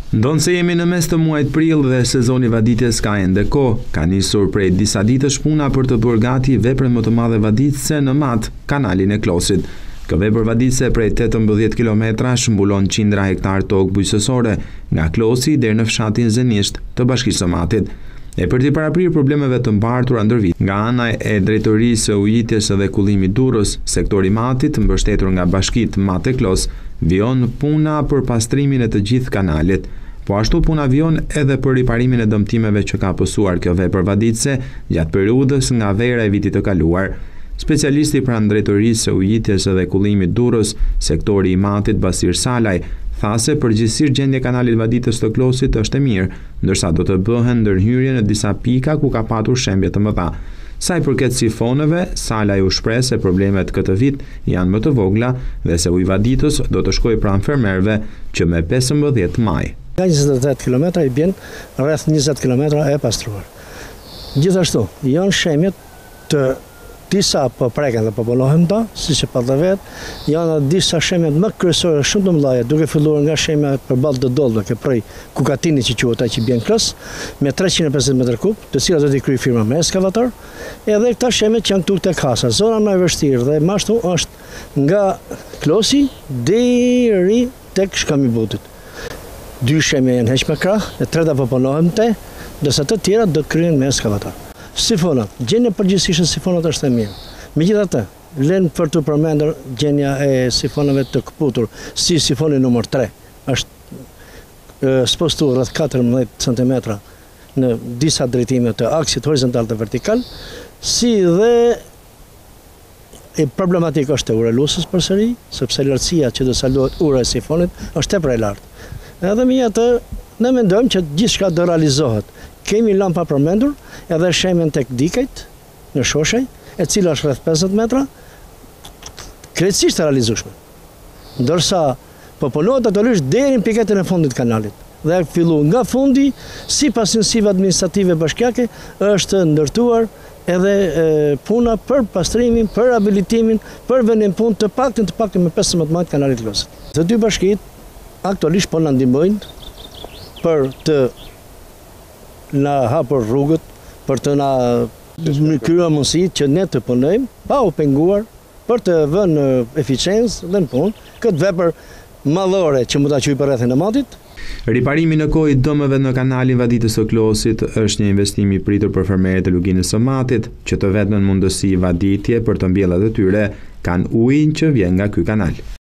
Ndonë se jemi në mes të muajit prill dhe sezoni vaditjes ka ende kohë, ka nisur prej disa ditësh puna për të bërë gati veprën më të madhe vaditëse në mat, kanalin e Klosit. Kjo vepër vaditëse prej 18 kilometrash mbulon qindra hektar tokë bujqësore nga Klosi deri në fshatin Zenisht të Bashkisë së Matit. E për t'i paraprirë problemeve të mbartura ndër vit, nga ana e Drejtorisë së Ujitjes dhe Kullimit Durrës, sektori Matit, mbështetur nga Bashkitë Mat e Klos, vijon puna për pastrimin e të gjithë kanalit. Po ashtu puna vijon edhe për riparimin e dëmtimeve që ka pësuar kjo vepër vaditëse gjatë periudhës nga vera e vitit të kaluar. Specialisti pranë Drejtorisë së Ujitjes dhe Kullimit Durrës, sektori i Matit, Basir Salaj, tha se përgjithsisht gjendja e kanalit vaditës të Klosit është e mirë, ndërsa do të bëhen ndërhyrje në disa pika ku ka patur shembje të mëdha. Sa i përket sifoneve, Salaj u shpreh se problemet këtë vit janë më të vogla dhe se uji vaditës do të shkojë pranë fermerëve që me 15 maj. Nga 28 km i bjen rreth 20 km e pastruar. Gjithashtu, janë shembjet të disa po preken dhe po punohen ta, si që pa dhe vetë, janë disa shembjet më kryesore shumë të mëdha, duke filluar nga shembja përballë të Dollëve, që prej Kukatini që quhet ai që bjen Klos, me 350 m3, të cilat do t'i kryej firma me eskavator, edhe këta shembjet që janë këtu tek Hasa. Zona më e vështirë dhe më ashtu është nga Klosi deri tek Shkami Butit. 2 shembje janë heq me krah, e treta po punohen te, ndërsa të tjera do të kryhen me eskavator. Sifonat, gjendja përgjithsisht e sifonat është e mirë. Megjithatë, lën për të përmendur gjendja e sifonave të kaputur, si sifoni numër 3, është spostuar rreth 14 cm në disa drejtime të aksit horizontal dhe vertikal, si dhe e problematikë është e urelusës përsëri, sepse lartësia që do salohet ura e sifonit është tepër e lartë. Edhe megjithatë, ne mendojmë që gjithçka do realizohet. Kemi lampa përmendur, edhe shembjen tek Dikajt në Shoshej, e cila është rreth 50 metra, krejtësisht e realizueshme. Ndërsa po punohet aktualisht deri në piketën e fundit të kanalit. Dhe fillu nga fundi, sipas njësive administrative bashkiake, është ndërtuar edhe puna për pastrimin, për rehabilitimin, për vendin punë të paktën me 15 majt kanalit Klosit. Të dy bashkitë aktualisht po na ndihmojnë për të na hapur rrugët, për të na kryer mundësitë që ne të punojmë pa u penguar, për të vënë eficiencë dhe në punë këtë vepër madhore që mund ta quaj për rrethin e matit. Riparimi në kohë i dëmeve në kanalin vaditës së Klosit është një investim i pritur për fermerët e luginës së Matit, që të vetën mundësi vaditje për të mbjellat e tyre kanë ujin që vjen nga ky kanal.